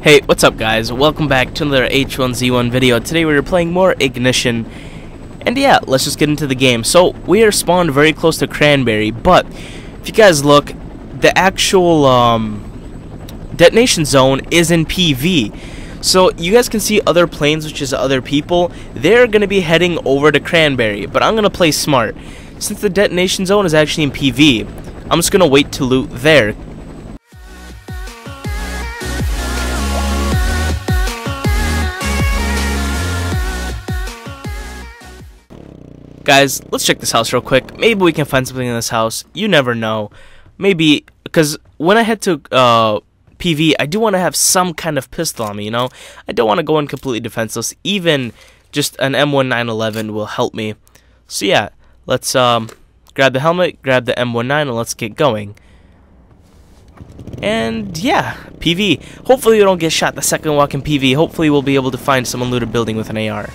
Hey, what's up guys? Welcome back to another H1Z1 video. Today we're playing more Ignition. And yeah, let's just get into the game. So, we are spawned very close to Cranberry, but if you guys look, the actual detonation zone is in PV. So, you guys can see other planes, which is other people. They're going to be heading over to Cranberry, but I'm going to play smart. Since the detonation zone is actually in PV, I'm just going to wait to loot there. Guys, let's check this house real quick. Maybe we can find something in this house. You never know. Maybe, because when I head to PV, I do want to have some kind of pistol on me, you know? I don't want to go in completely defenseless. Even just an M1911 will help me. So yeah, let's grab the helmet, grab the M19, and let's get going. And yeah, PV. Hopefully we don't get shot the second walk in PV. Hopefully we'll be able to find some unlooted building with an AR.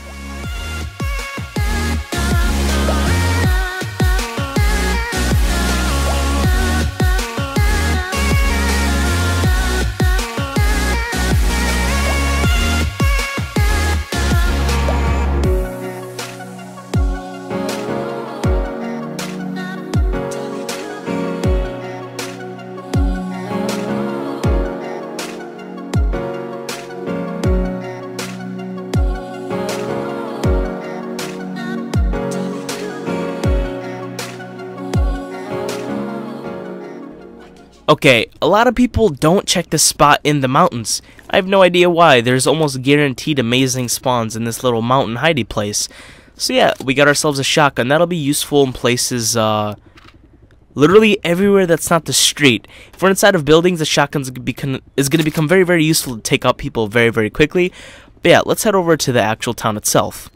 Okay, a lot of people don't check this spot in the mountains. I have no idea why. There's almost guaranteed amazing spawns in this little mountain hidey place. So yeah, we got ourselves a shotgun. That'll be useful in places, literally everywhere that's not the street. If we're inside of buildings, the shotgun is going to become very, very useful to take out people very, very quickly. But yeah, let's head over to the actual town itself.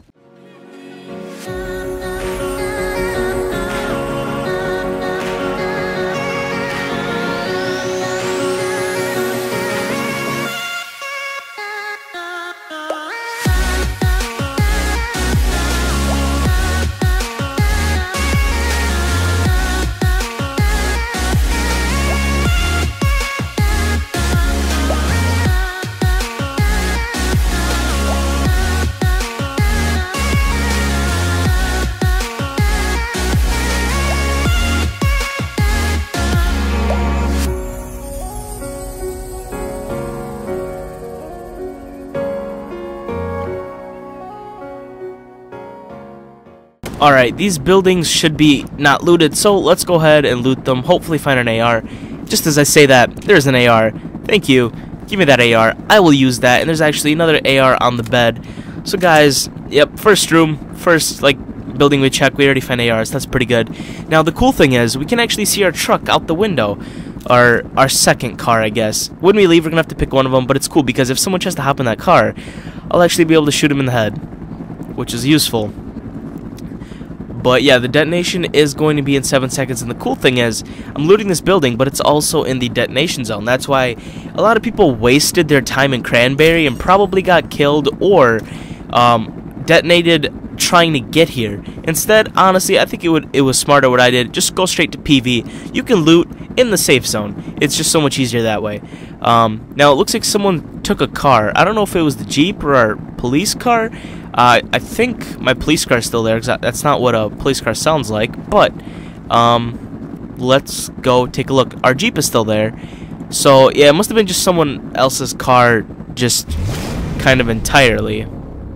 Alright, these buildings should be not looted, so let's go ahead and loot them, hopefully find an AR. Just as I say that, there's an AR. Thank you. Give me that AR. I will use that, and there's actually another AR on the bed. So guys, yep, first room, first, building we check, we already find ARs, that's pretty good. Now, the cool thing is, we can actually see our truck out the window. Our second car, I guess. When we leave, we're gonna have to pick one of them, but it's cool, because if someone tries to hop in that car, I'll actually be able to shoot him in the head, which is useful. But yeah, the detonation is going to be in 7 seconds, and the cool thing is, I'm looting this building, but it's also in the detonation zone. That's why a lot of people wasted their time in Cranberry and probably got killed or detonated trying to get here. Instead, honestly, I think it was smarter what I did. Just go straight to PV. You can loot in the safe zone. It's just so much easier that way. Now, it looks like someone took a car. I don't know if it was the Jeep or our police car. I think my police car is still there, because that's not what a police car sounds like, but let's go take a look. Our Jeep is still there, so yeah, it must have been just someone else's car, just kind of entirely.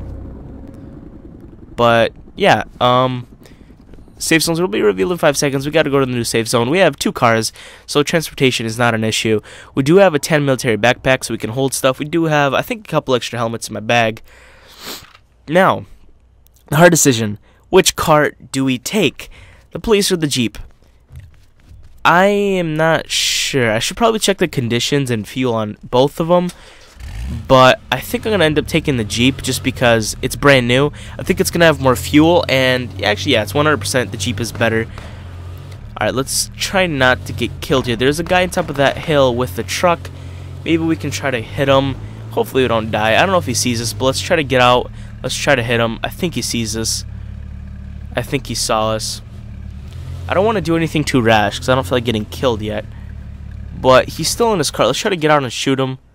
But yeah, safe zones will be revealed in 5 seconds. We gotta go to the new safe zone. We have 2 cars, so transportation is not an issue. We do have a 10 military backpack, so we can hold stuff. We do have, I think, a couple extra helmets in my bag. Now, the hard decision. Which car do we take? The police or the Jeep? I am not sure. I should probably check the conditions and fuel on both of them. But I think I'm going to end up taking the Jeep just because it's brand new. I think it's going to have more fuel, and actually, yeah, it's 100%. The Jeep is better. Alright, let's try not to get killed here. There's a guy on top of that hill with the truck. Maybe we can try to hit him. Hopefully we don't die. I don't know if he sees us, but let's try to get out. Let's try to hit him. I think he sees us. I think he saw us. I don't want to do anything too rash because I don't feel like getting killed yet. But he's still in his car. Let's try to get out and shoot him.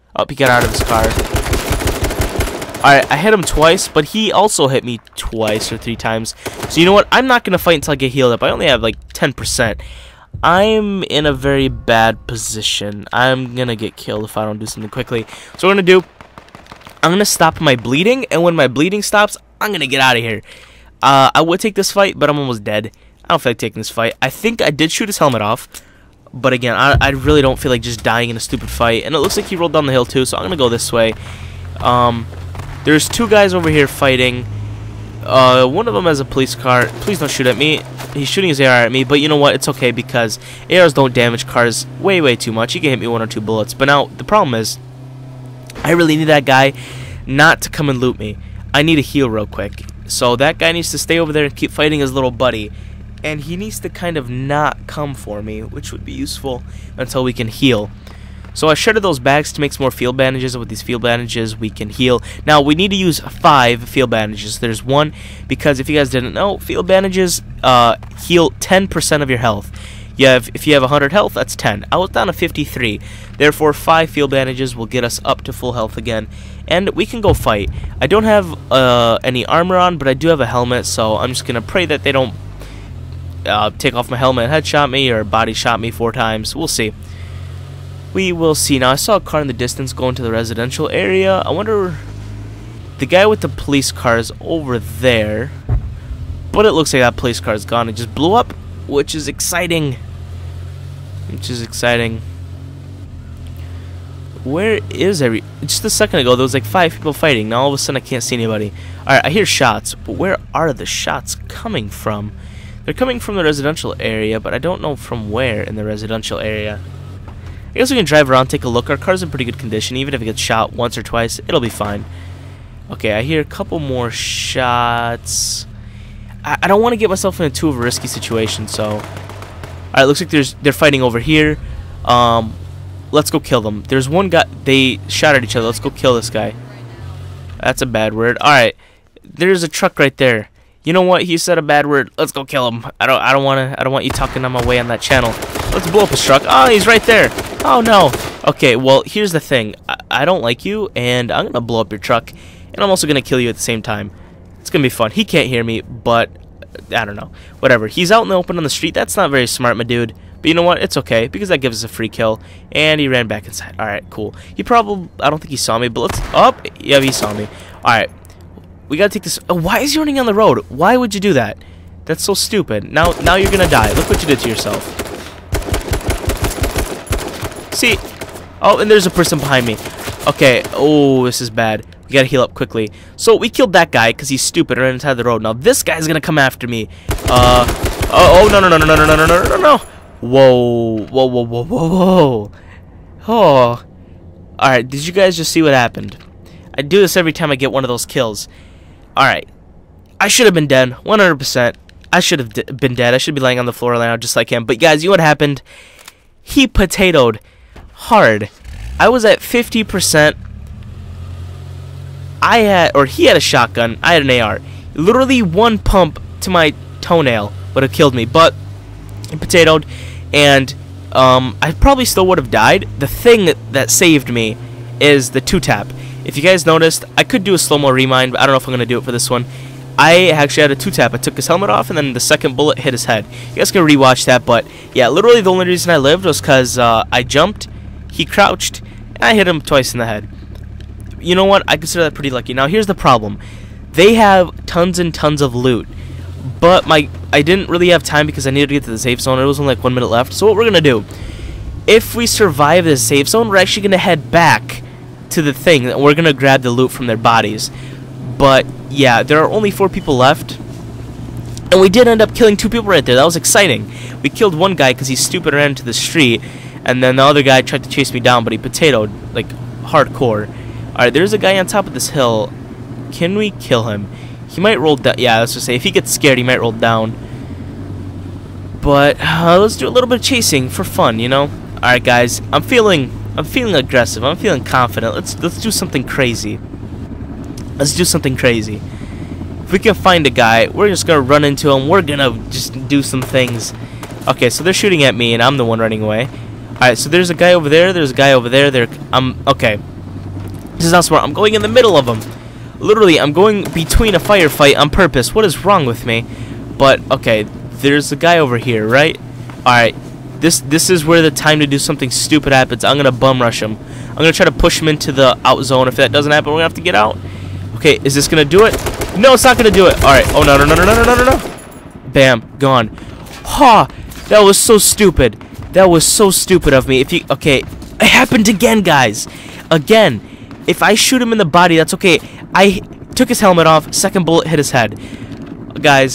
Oh, he got out of his car. Alright, I hit him twice, but he also hit me twice or 3 times. So you know what? I'm not going to fight until I get healed up. I only have like 10%. I'm in a very bad position. I'm going to get killed if I don't do something quickly. So what I'm going to do, I'm going to stop my bleeding, and when my bleeding stops, I'm going to get out of here. I would take this fight, but I'm almost dead. I don't feel like taking this fight. I think I did shoot his helmet off. But again, I really don't feel like just dying in a stupid fight. And it looks like he rolled down the hill too, so I'm going to go this way. There's 2 guys over here fighting. One of them has a police car. Please don't shoot at me. He's shooting his AR at me, but you know what? It's okay because ARs don't damage cars way too much. He can hit me 1 or 2 bullets. But now, the problem is, I really need that guy not to come and loot me. I need to heal real quick. So that guy needs to stay over there and keep fighting his little buddy. And he needs to kind of not come for me, which would be useful until we can heal. So I shredded those bags to make some more field bandages. With these field bandages, we can heal. Now, we need to use 5 field bandages. There's 1, because if you guys didn't know, field bandages heal 10% of your health. If you have 100 health, that's 10. I was down to 53. Therefore, 5 field bandages will get us up to full health again. And we can go fight. I don't have any armor on, but I do have a helmet, so I'm just going to pray that they don't take off my helmet and headshot me or body shot me 4 times. We'll see. We will see. Now, I saw a car in the distance going to the residential area. I wonder... The guy with the police car is over there. But it looks like that police car is gone. It just blew up, which is exciting. Where is Just a second ago, there was like 5 people fighting. Now, all of a sudden, I can't see anybody. Alright, I hear shots. But where are the shots coming from? They're coming from the residential area, but I don't know from where in the residential area. I guess we can drive around, take a look. Our car's in pretty good condition. Even if it gets shot once or twice, it'll be fine. Okay, I hear a couple more shots. I don't want to get myself into too of a risky situation, so... Alright, looks like they're fighting over here. Let's go kill them. There's one guy... They shot at each other. Let's go kill this guy. That's a bad word. Alright, there's a truck right there. You know what? He said a bad word. Let's go kill him. I don't want you talking on my way on that channel. Let's blow up his truck. Oh, he's right there. Oh no. Okay, well, here's the thing. I don't like you, and I'm gonna blow up your truck, and I'm also gonna kill you at the same time. It's gonna be fun. He can't hear me, but I don't know. Whatever. He's out in the open on the street. That's not very smart, my dude. But you know what? It's okay, because that gives us a free kill. And he ran back inside. Alright, cool. He probably... I don't think he saw me, but let's... Oh, yeah, he saw me. Alright. We gotta take this... Oh, why is he running on the road? Why would you do that? That's so stupid. Now you're gonna die. Look what you did to yourself. See? Oh, and there's a person behind me. Okay. Oh, this is bad. We gotta heal up quickly. So, we killed that guy because he's stupid and ran inside the road. Now, this guy's gonna come after me. Oh, no. Whoa. Oh. Alright, did you guys just see what happened? I do this every time I get one of those kills. Alright. I should have been dead. 100%. I should have been dead. I should be laying on the floor right now just like him. But guys, you know what happened? He potatoed hard. I was at 50%. He had a shotgun. I had an AR. Literally 1 pump to my toenail would have killed me. But he potatoed. And I probably still would have died. The thing that saved me is the 2-tap. If you guys noticed, I could do a slow-mo remind, but I don't know if I'm going to do it for this one. I actually had a 2-tap. I took his helmet off, and then the second bullet hit his head. You guys can rewatch that, but yeah, literally the only reason I lived was because I jumped, he crouched, and I hit him twice in the head. You know what? I consider that pretty lucky. Now, here's the problem. They have tons and tons of loot, but I didn't really have time because I needed to get to the safe zone. There was only like 1 minute left. So what we're going to do, if we survive this safe zone, we're actually going to head back to the thing, and we're going to grab the loot from their bodies. But yeah, there are only 4 people left, and we did end up killing 2 people right there. That was exciting. We killed one guy because he's stupid and ran into the street, and then the other guy tried to chase me down, but he potatoed like hardcore. Alright, there's a guy on top of this hill. Can we kill him? He might roll down. Yeah, let's just say if he gets scared, he might roll down. But let's do a little bit of chasing for fun, you know. Alright, guys, I'm feeling aggressive. I'm feeling confident. Let's do something crazy. Let's do something crazy. If we can find a guy, we're just gonna run into him. We're gonna just do some things. Okay, so they're shooting at me, and I'm the one running away. Alright, so there's a guy over there. There's a guy over there. Okay. This is not smart. I'm going in the middle of them. Literally, I'm going between a firefight on purpose. What is wrong with me? But, okay, there's a guy over here, right? Alright, this is where the time to do something stupid happens. I'm going to bum rush him. I'm going to try to push him into the out zone. If that doesn't happen, we're going to have to get out. Okay, is this going to do it? No, it's not going to do it. Alright, oh, no, no, no, no, no, no, no, no. Bam, gone. Ha! That was so stupid. That was so stupid of me. Okay, it happened again, guys. Again. If I shoot him in the body, that's okay. I took his helmet off, second bullet hit his head. Guys,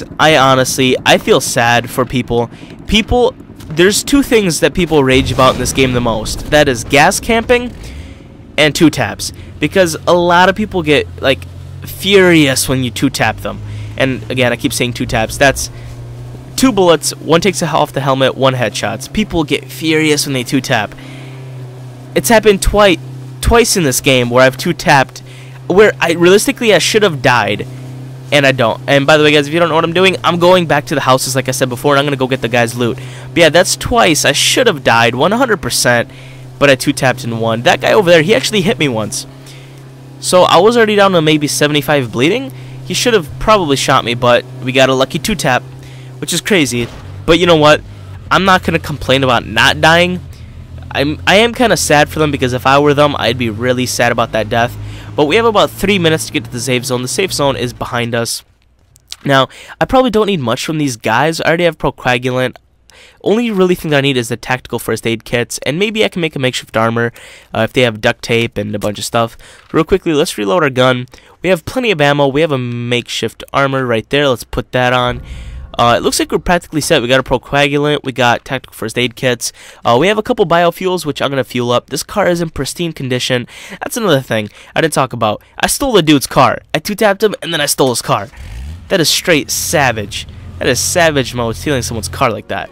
I feel sad for people. There's two things that people rage about in this game the most. That is gas camping and two taps. Because a lot of people get, like, furious when you two tap them. And again, I keep saying two taps. That's two bullets, one takes off the helmet, one headshots. People get furious when they two tap. It's happened twice in this game where I've two tapped, where realistically I should have died, and I don't. And by the way, guys, if you don't know what I'm doing, I'm going back to the houses like I said before, and I'm gonna go get the guy's loot. But yeah, that's twice. I should have died 100%, but I two tapped and won. That guy over there, he actually hit me once, so I was already down to maybe 75 bleeding. He should have probably shot me, but we got a lucky two tap, which is crazy. But you know what? I'm not gonna complain about not dying. I am kind of sad for them, because if I were them, I'd be really sad about that death. But we have about 3 minutes to get to the safe zone. The safe zone is behind us. Now, I probably don't need much from these guys. I already have Procoagulant. Only really thing that I need is the tactical first aid kits, and maybe I can make a makeshift armor if they have duct tape and a bunch of stuff. Real quickly, let's reload our gun. We have plenty of ammo. We have a makeshift armor right there. Let's put that on. It looks like we're practically set. We got a Procoagulant, we got tactical first aid kits, we have a couple biofuels, which I'm going to fuel up. This car is in pristine condition. That's another thing I didn't talk about. I stole the dude's car. I two-tapped him, and then I stole his car. That is straight savage. That is savage mode, stealing someone's car like that.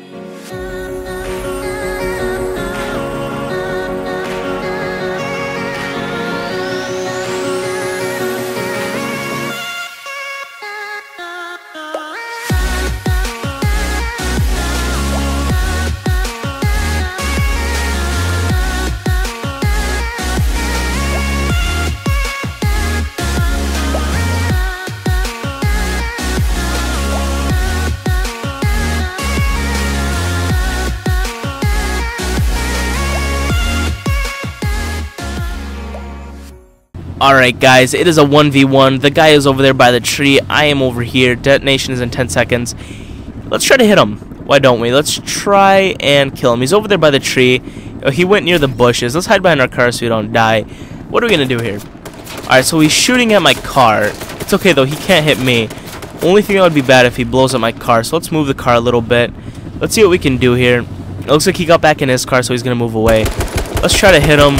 Alright guys, it is a 1v1. The guy is over there by the tree. I am over here. Detonation is in 10 seconds. Let's try to hit him. Why don't we? Let's try and kill him. He's over there by the tree. He went near the bushes. Let's hide behind our car so we don't die. What are we going to do here? Alright, so he's shooting at my car. It's okay though, he can't hit me. Only thing that would be bad if he blows up my car. So let's move the car a little bit. Let's see what we can do here. It looks like he got back in his car, so he's going to move away. Let's try to hit him.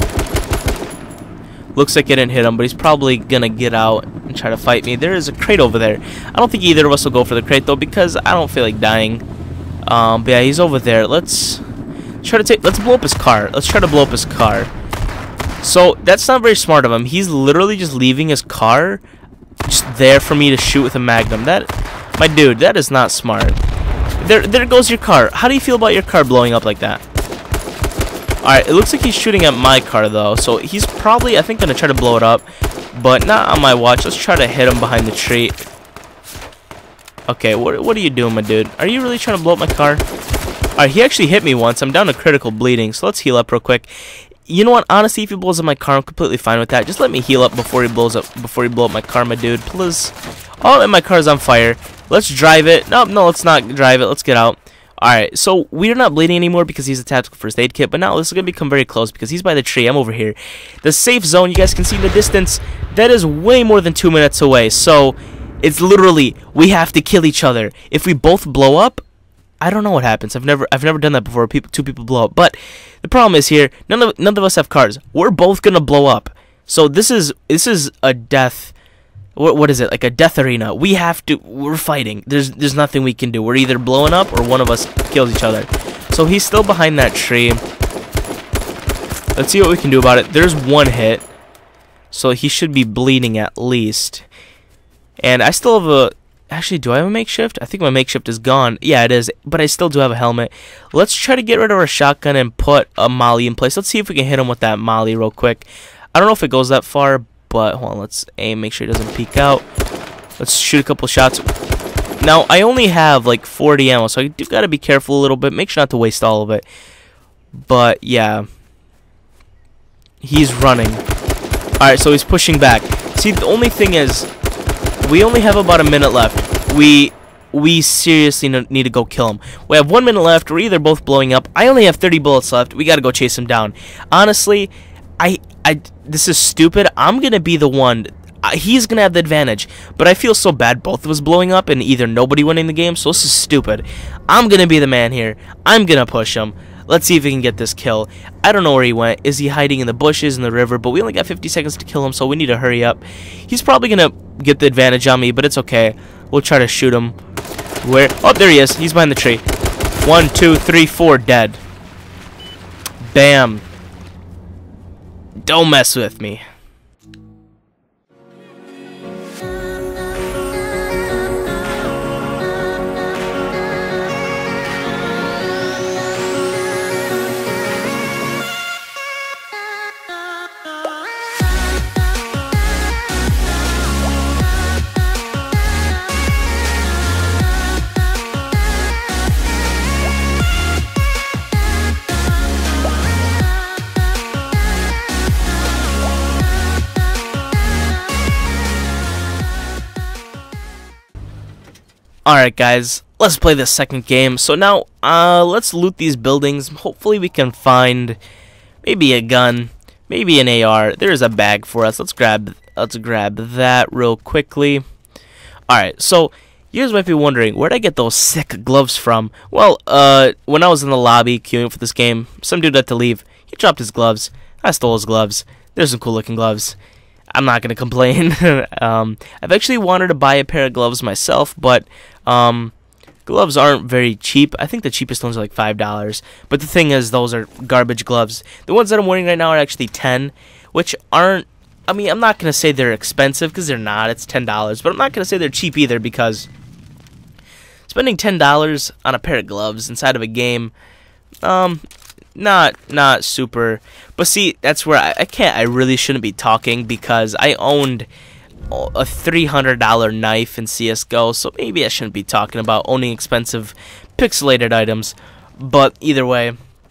Looks like it didn't hit him, but he's probably gonna get out and try to fight me. There is a crate over there. I don't think either of us will go for the crate though, because I don't feel like dying. But yeah, he's over there. Let's blow up his car. Let's try to blow up his car. So that's not very smart of him. He's literally just leaving his car just there for me to shoot with a magnum. My dude, that is not smart. There goes your car. How do you feel about your car blowing up like that? Alright, it looks like he's shooting at my car though, so he's probably, I think, gonna try to blow it up, but not on my watch. Let's try to hit him behind the tree. Okay, what are you doing, my dude? Are you really trying to blow up my car? Alright, he actually hit me once. I'm down to critical bleeding, so let's heal up real quick. You know what? Honestly, if he blows up my car, I'm completely fine with that. Just let me heal up before he blow up my car, my dude, please. Oh, and my car's on fire. Let's drive it. No, let's not drive it. Let's get out. Alright, so we're not bleeding anymore because he's a tactical first aid kit, but now this is going to become very close because he's by the tree. I'm over here. The safe zone, you guys can see in the distance, that is way more than 2 minutes away. So it's literally, we have to kill each other. If we both blow up, I don't know what happens. I've never done that before. Two people blow up. But the problem is here, none of us have cars. We're both going to blow up. So this is a death. What is it? Like a death arena. We're fighting. There's nothing we can do. We're either blowing up or one of us kills each other. So he's still behind that tree. Let's see what we can do about it. There's one hit. So he should be bleeding at least. And I still have a... Actually, do I have a makeshift? I think my makeshift is gone. Yeah, it is. But I still do have a helmet. Let's try to get rid of our shotgun and put a molly in place. Let's see if we can hit him with that molly real quick. I don't know if it goes that far, but hold on, let's aim, make sure it doesn't peek out. Let's shoot a couple shots. Now, I only have like 40 ammo, so I do gotta be careful a little bit. Make sure not to waste all of it. But, yeah. He's running. Alright, so he's pushing back. See, the only thing is, we only have about a minute left. We seriously need to go kill him. We have 1 minute left. We're either both blowing up. I only have 30 bullets left. We gotta go chase him down. Honestly, this is stupid. I'm gonna be the one. He's gonna have the advantage, but I feel so bad both of us blowing up and either nobody winning the game, so this is stupid. I'm gonna be the man here. I'm gonna push him. Let's see if we can get this kill. I don't know where he went. Is he hiding in the bushes, in the river? But we only got 50 seconds to kill him, so we need to hurry up. He's probably gonna get the advantage on me, but it's okay. We'll try to shoot him. Where? Oh, there he is. He's behind the tree. 1, 2, 3, 4, dead. Bam. Don't mess with me. Alright guys, let's play this second game. So now, let's loot these buildings. Hopefully we can find maybe a gun, maybe an AR. There's a bag for us. Let's grab that real quickly. Alright, so you guys might be wondering, where'd I get those sick gloves from? Well, when I was in the lobby queuing for this game, some dude had to leave. He dropped his gloves. I stole his gloves. There's some cool looking gloves. I'm not gonna complain. I've actually wanted to buy a pair of gloves myself, but gloves aren't very cheap. I think the cheapest ones are like $5. But the thing is, those are garbage gloves. The ones that I'm wearing right now are actually 10, which aren't. I mean, I'm not gonna say they're expensive because they're not. It's $10, but I'm not gonna say they're cheap either because spending $10 on a pair of gloves inside of a game, not super. But see, that's where I really shouldn't be talking because I owned a $300 knife in CSGO, so maybe I shouldn't be talking about owning expensive pixelated items. But either way,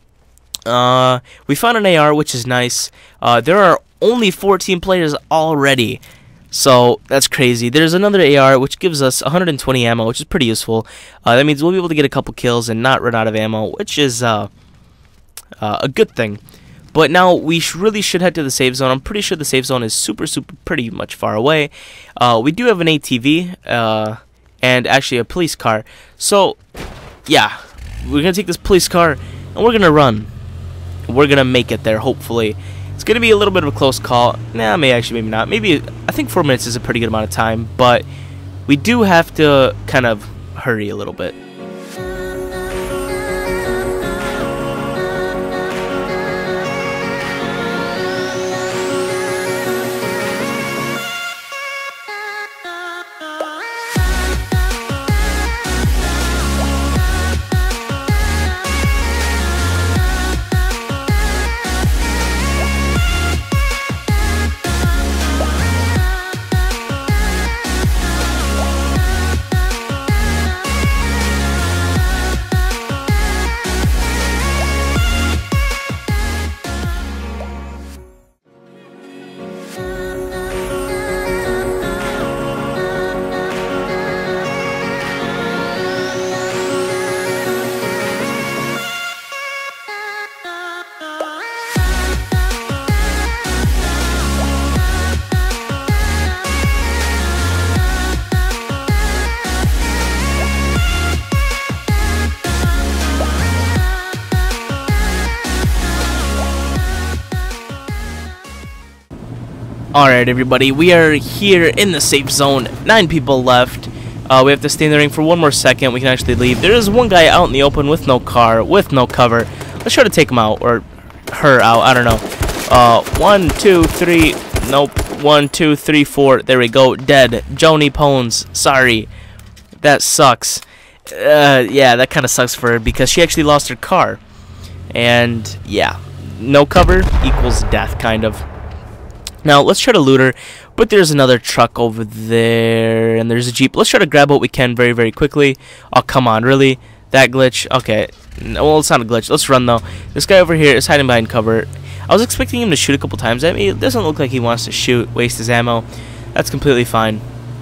we found an AR, which is nice. There are only 14 players already, so that's crazy. There's another AR which gives us 120 ammo, which is pretty useful. That means we'll be able to get a couple kills and not run out of ammo, which is a good thing. But now we really should head to the safe zone. I'm pretty sure the safe zone is super pretty much far away. We do have an ATV and actually a police car. So yeah, we're gonna take this police car and we're gonna run. We're gonna make it there, hopefully. It's gonna be a little bit of a close call. Nah, maybe not. Maybe I think 4 minutes is a pretty good amount of time, but we do have to kind of hurry a little bit. Alright everybody, we are here in the safe zone. 9 people left. We have to stay in the ring for 1 more second. We can actually leave. There is one guy out in the open with no car, with no cover. Let's try to take him out, or her out, I don't know. 1, 2, 3, nope. 1, 2, 3, 4, there we go, dead. Joni Pones, sorry. That sucks. Yeah, that kind of sucks for her because she actually lost her car. And yeah, no cover equals death, kind of. Now, let's try to loot her, but there's another truck over there, and there's a Jeep. Let's try to grab what we can very, very quickly. Oh, come on, really? That glitch? Okay. No, well, it's not a glitch. Let's run, though. This guy over here is hiding behind cover. I was expecting him to shoot a couple times at me. It doesn't look like he wants to shoot, waste his ammo. That's completely fine.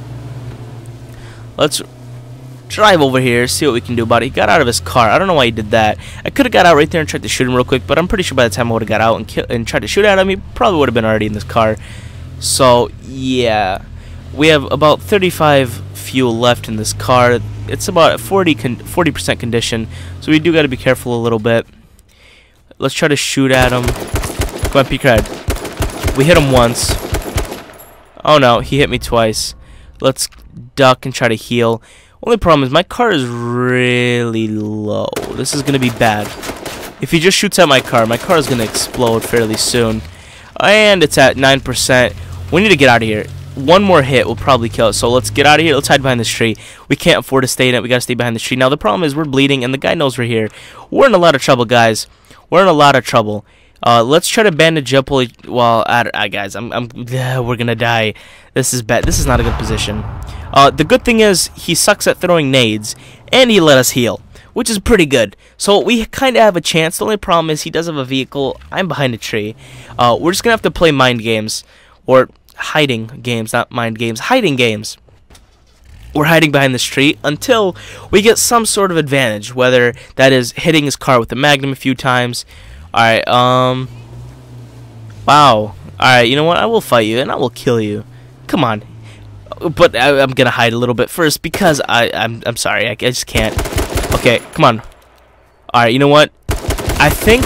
Let's drive over here, see what we can do about it. He got out of his car. I don't know why he did that. I could have got out right there and tried to shoot him real quick, but I'm pretty sure by the time I would have got out and tried to shoot at him, he probably would have been already in this car. So, yeah. We have about 35 fuel left in this car. It's about 40% condition, so we do got to be careful a little bit. Let's try to shoot at him. Come on, P-Crad. We hit him once. Oh no, he hit me twice. Let's duck and try to heal. Only problem is my car is really low. This is going to be bad. If he just shoots at my car is going to explode fairly soon. And it's at 9%. We need to get out of here. One more hit will probably kill it. So let's get out of here. Let's hide behind this tree. We can't afford to stay in it. We got to stay behind this tree. Now the problem is we're bleeding and the guy knows we're here. We're in a lot of trouble, guys. We're in a lot of trouble. Let's try to bandage up while guys, we're gonna die. This is bad. This is not a good position. The good thing is he sucks at throwing nades, and he let us heal, which is pretty good. So we kind of have a chance. The only problem is he does have a vehicle. I'm behind a tree. We're just gonna have to play mind games, or hiding games, not mind games. Hiding games. We're hiding behind this tree until we get some sort of advantage, whether that is hitting his car with a magnum a few times. Alright, wow. Alright, you know what? I will fight you, and I will kill you. Come on. But I'm gonna hide a little bit first, because I'm sorry, I just can't. Okay, come on. Alright, you know what? I think...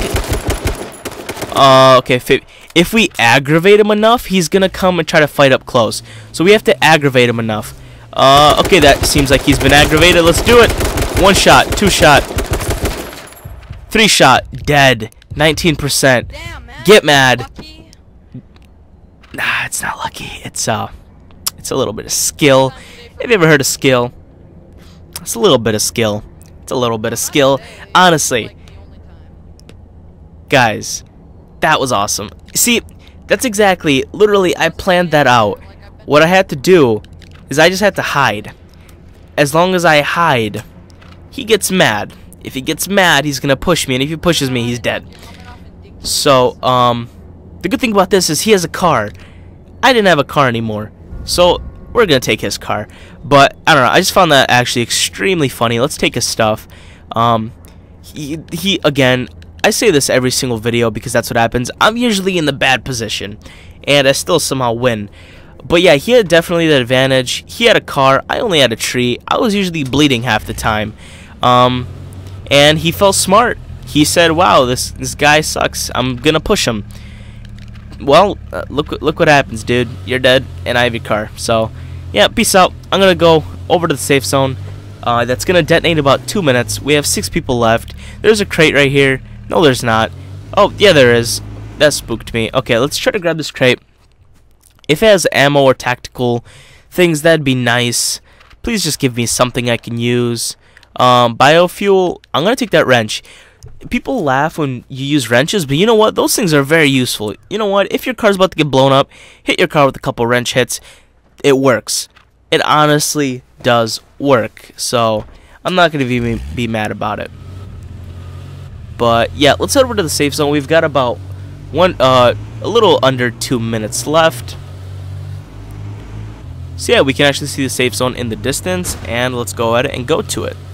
okay, if we aggravate him enough, he's gonna come and try to fight up close. So we have to aggravate him enough. Okay, that seems like he's been aggravated. Let's do it. 1 shot, 2 shot, 3 shot, dead. 19%. Damn, man. Get mad. Lucky. Nah, it's not lucky. It's a little bit of skill. Have you ever heard of skill? It's a little bit of skill. It's a little bit of skill. Honestly, guys, that was awesome. See, that's exactly, literally, I planned that out. What I had to do is I just had to hide. As long as I hide, he gets mad. If he gets mad, he's gonna push me, and if he pushes me, he's dead. So, the good thing about this is he has a car. I didn't have a car anymore, so we're gonna take his car. But I don't know. I just found that actually extremely funny. Let's take his stuff. He again. I say this every single video because that's what happens. I'm usually in the bad position, and I still somehow win. But yeah, he had definitely the advantage. He had a car. I only had a tree. I was usually bleeding half the time. And he felt smart. He said, "Wow, this guy sucks. I'm gonna push him." Well, look what happens, dude. You're dead, and I have your car. So, yeah, peace out. I'm gonna go over to the safe zone. That's gonna detonate in about 2 minutes. We have 6 people left. There's a crate right here. No, there's not. Oh, yeah, there is. That spooked me. Okay, let's try to grab this crate. If it has ammo or tactical things, that'd be nice. Please just give me something I can use. Biofuel, I'm gonna take that wrench. People laugh when you use wrenches, but you know what? Those things are very useful. You know what? If your car's about to get blown up, hit your car with a couple wrench hits. It works. It honestly does work. So I'm not gonna be mad about it. But yeah, let's head over to the safe zone. We've got about a little under 2 minutes left. So yeah, we can actually see the safe zone in the distance, and let's go ahead and go to it.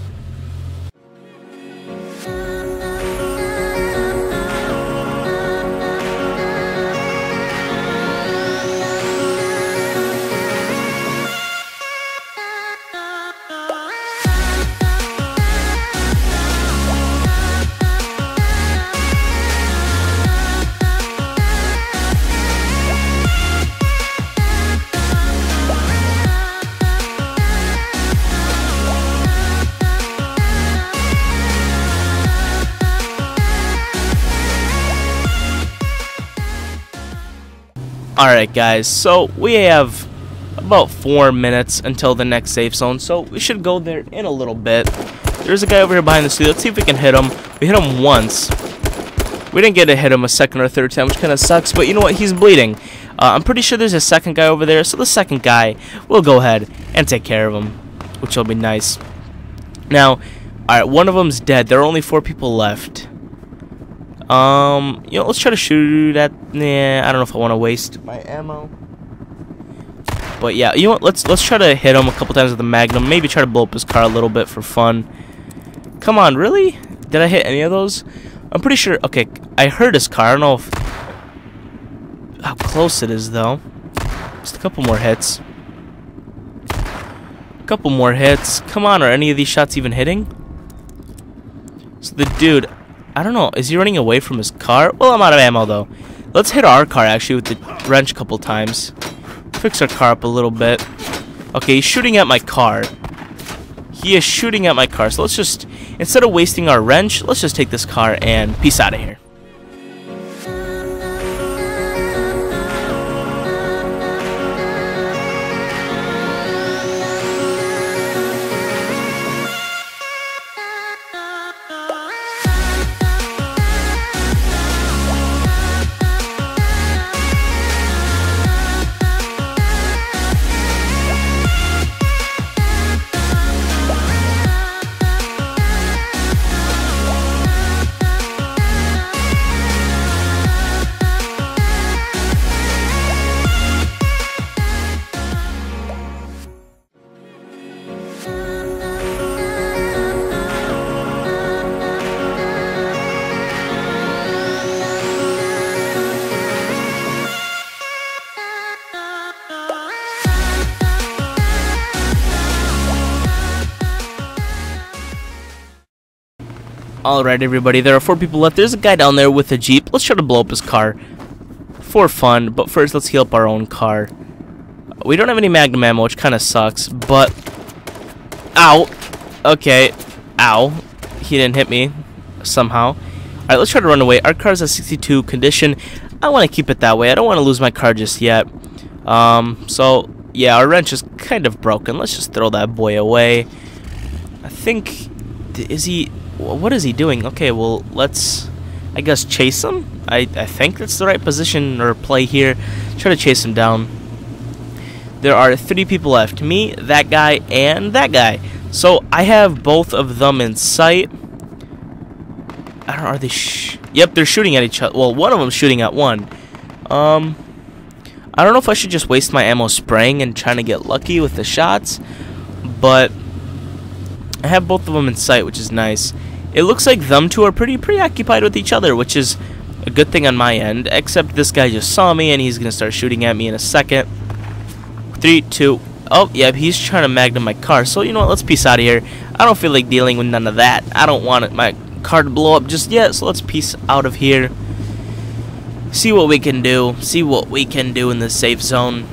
Alright guys, so we have about 4 minutes until the next safe zone, so we should go there in a little bit. There's a guy over here behind the tree. Let's see if we can hit him. We hit him once. We didn't get to hit him a second or third time, which kind of sucks, but you know what? He's bleeding. I'm pretty sure there's a second guy over there, so the second guy will go ahead and take care of him, which will be nice. Now, alright, one of them's dead. There are only 4 people left. You know, let's try to shoot at... Nah, I don't know if I want to waste my ammo. But yeah, you know what? Let's try to hit him a couple times with the Magnum. Maybe try to blow up his car a little bit for fun. Come on, really? Did I hit any of those? I'm pretty sure... Okay, I heard his car. I don't know if... how close it is, though. Just a couple more hits. A couple more hits. Come on, are any of these shots even hitting? So the dude... I don't know. Is he running away from his car? Well, I'm out of ammo, though. Let's hit our car, actually, with the wrench a couple times. Fix our car up a little bit. Okay, he's shooting at my car. He is shooting at my car. So let's just, instead of wasting our wrench, let's just take this car and peace out of here. Alright, everybody, there are 4 people left. There's a guy down there with a Jeep. Let's try to blow up his car for fun, but first let's heal up our own car. We don't have any Magnum ammo, which kind of sucks, but... Ow! Okay. Ow. He didn't hit me, somehow. Alright, let's try to run away. Our car's a 62 condition. I want to keep it that way. I don't want to lose my car just yet. So, yeah, our wrench is kind of broken. Let's just throw that boy away. I think... Is he... What is he doing? Okay, well, let's, I guess, chase him? I think that's the right position or play here. Try to chase him down. There are 3 people left. Me, that guy, and that guy. So, I have both of them in sight. I don't know, are they yep, they're shooting at each other. Well, one of them's shooting at one. I don't know if I should just waste my ammo spraying and trying to get lucky with the shots. But I have both of them in sight, which is nice. It looks like them two are pretty preoccupied with each other, which is a good thing on my end, except this guy just saw me and he's going to start shooting at me in a second. 3, 2, oh, yeah, he's trying to Magnum my car, so you know what, let's peace out of here. I don't feel like dealing with none of that. I don't want my car to blow up just yet, so let's peace out of here. See what we can do. See what we can do in the safe zone.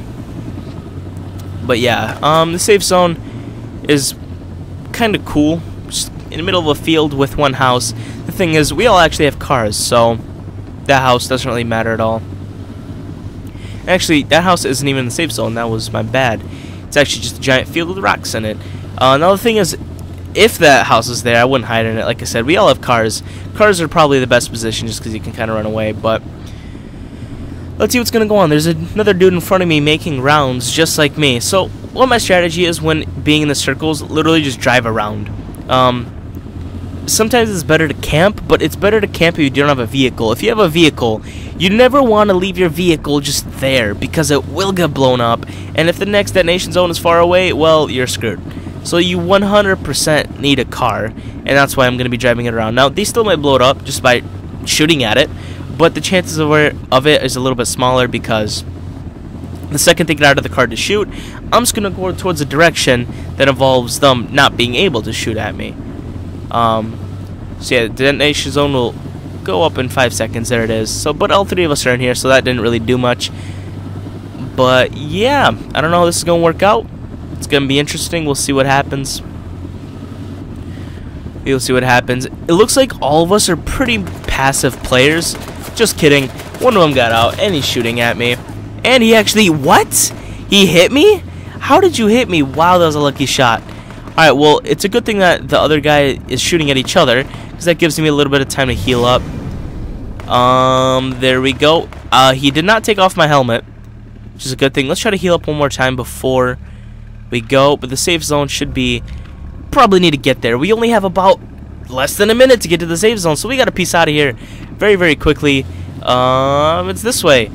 But yeah, the safe zone is kind of cool. Just in the middle of a field with one house. The thing is, we all actually have cars, so that house doesn't really matter at all. Actually, that house isn't even in the safe zone. That was my bad. It's actually just a giant field with rocks in it. Another thing is, if that house is there, I wouldn't hide in it. Like I said, we all have cars. Cars are probably the best position just because you can kind of run away, but let's see what's going to go on. There's another dude in front of me making rounds just like me. So what my strategy is when being in the circles, literally just drive around. Sometimes it's better to camp, but it's better to camp if you don't have a vehicle. If you have a vehicle, you never want to leave your vehicle just there because it will get blown up. And if the next detonation zone is far away, well, you're screwed. So you 100% need a car, and that's why I'm going to be driving it around. Now, they still might blow it up just by shooting at it, but the chances of it is a little bit smaller because the second they get out of the car to shoot, I'm just going to go towards a direction that involves them not being able to shoot at me. So yeah, the detonation zone will go up in 5 seconds. There it is. So, but all 3 of us are in here, so that didn't really do much. But yeah, I don't know how this is going to work out. It's going to be interesting. We'll see what happens. We'll see what happens. It looks like all of us are pretty passive players. Just kidding. One of them got out, and he's shooting at me. And he actually... What? He hit me? How did you hit me? Wow, that was a lucky shot. Alright, well, it's a good thing that the other guy is shooting at each other, because that gives me a little bit of time to heal up. There we go. He did not take off my helmet. which is a good thing. Let's try to heal up one more time before we go, but the safe zone should be, probably need to get there. We only have about less than a minute to get to the safe zone, so we gotta peace out of here very, very quickly. It's this way.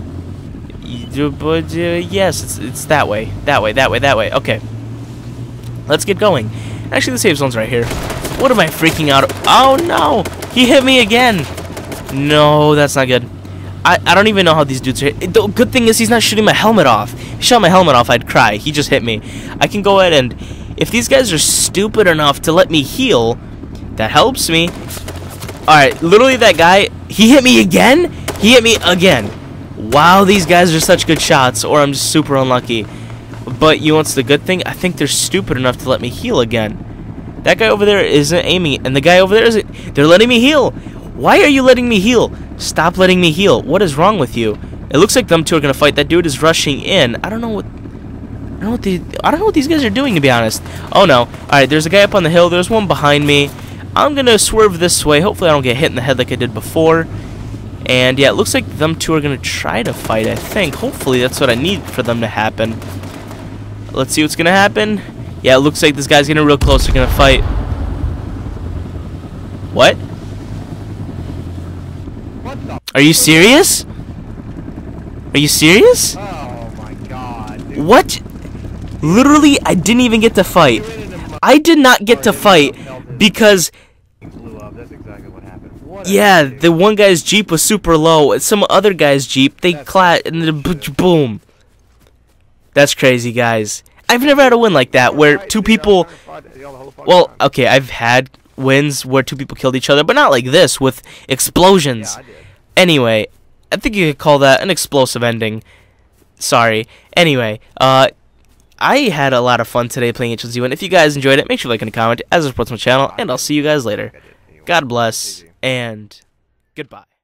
Yes, it's that way. That way. Okay. Let's get going. Actually, the safe zone's right here. What am I freaking out? Oh, no! He hit me again! No, that's not good. I don't even know how these dudes are. The good thing is he's not shooting my helmet off. If he shot my helmet off, I'd cry. He just hit me. I can go ahead and... If these guys are stupid enough to let me heal, that helps me. Alright, literally that guy, he hit me again? He hit me again. Wow, these guys are such good shots, or I'm just super unlucky. But you know what's the good thing? I think they're stupid enough to let me heal again. That guy over there isn't aiming, and the guy over there isn't. They're letting me heal. Why are you letting me heal? Stop letting me heal. What is wrong with you? It looks like them two are gonna fight. That dude is rushing in. I don't know what these guys are doing, to be honest. Oh no. Alright, there's a guy up on the hill. There's one behind me. I'm gonna swerve this way. Hopefully I don't get hit in the head like I did before. And yeah, it looks like them two are gonna try to fight, I think. Hopefully that's what I need for them to happen. Let's see what's gonna happen. Yeah, it looks like this guy's getting real close. They're gonna fight. What? Are you serious? Are you serious? Oh my god, dude. What? Literally, I didn't even get to fight. I did not get to fight because... That's exactly what happened. Yeah, the one guy's Jeep was super low. Some other guy's Jeep, they clat and then boom. That's crazy, guys. I've never had a win like that where two people... Well, okay, I've had wins where two people killed each other, but not like this with explosions. Anyway, I think you could call that an explosive ending. Sorry. Anyway, I had a lot of fun today playing H1Z1. If you guys enjoyed it, make sure to like and comment as it supports my channel, and I'll see you guys later. God bless, and goodbye.